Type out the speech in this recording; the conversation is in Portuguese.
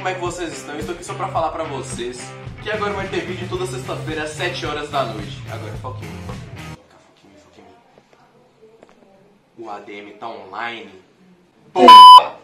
como é que vocês estão? Eu estou aqui só pra falar pra vocês que agora vai ter vídeo toda sexta-feira às 7 horas da noite. Agora, foca em mim. Foca em mim. O ADM tá online. Porra!